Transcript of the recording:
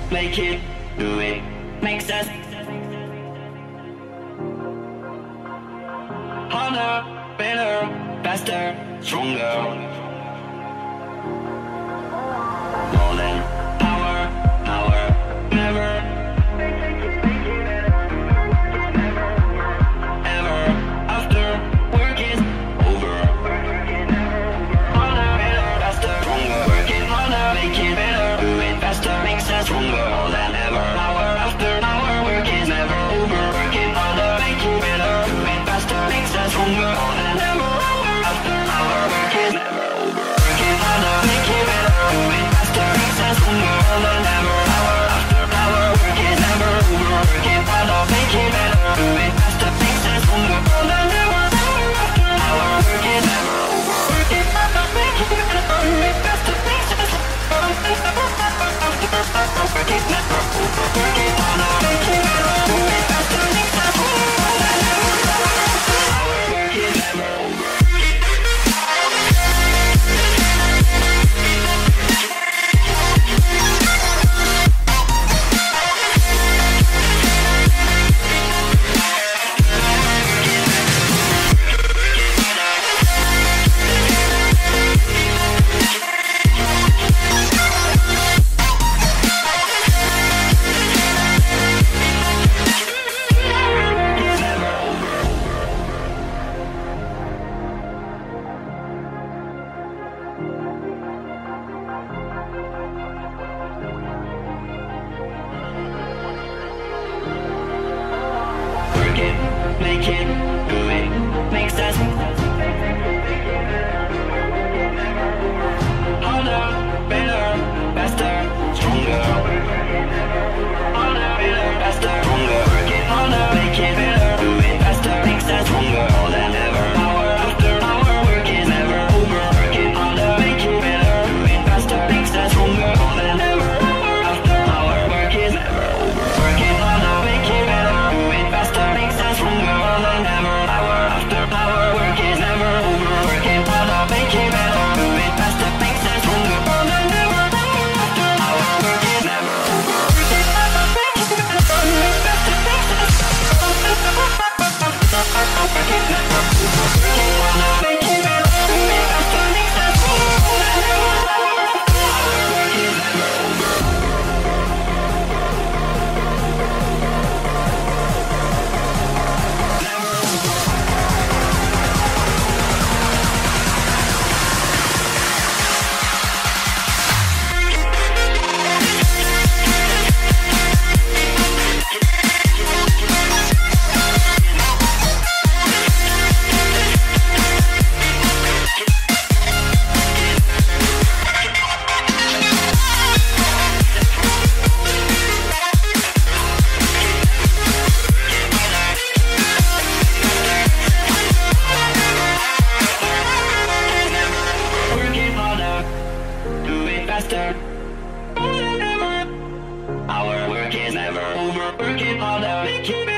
make it, do it, makes us harder, better, faster, stronger. More than power, never, ever, after work is over. Harder, better, faster, stronger. Working harder, make it better, do it faster, makes us stronger. More than ever, hour after hour, work is never over. Working harder, make it better, do it faster, makes us stronger. More than ever, hour after hour, work is never over. Working harder, make it better, do it faster, makes us stronger. More than ever, hour after hour, work is never over. Working harder, make it better, do it faster, makes us stronger. More than ever, hour after hour, work is never over. Working harder, make it better, do it faster, makes us stronger. Working never over. Working harder, make it better, do it faster, makes us stronger. More than ever, hour after hour, work is never over. Make it, do it, makes us harder, better, faster, stronger. Harder, better, faster, stronger. Working harder, make it better, do it faster, makes us stronger. More than ever, hour after hour, work is never over. Working harder, make it better, do it faster, makes us stronger. More than ever, hour after hour, work is never over. Working harder, make it better, do it faster, makes us stronger. More than ever, hour after hour, work is never over. Working harder, make it better, do it faster, makes us stronger. More than ever, hour after hour, work is never over. Working harder, make it better, do it faster, makes us stronger. Work is never over. Working harder, make it better, do it faster, makes us stronger. More than ever, hour after hour, work is never over. Working harder, do it faster. More than ever, our work is never over. Working harder, make it better.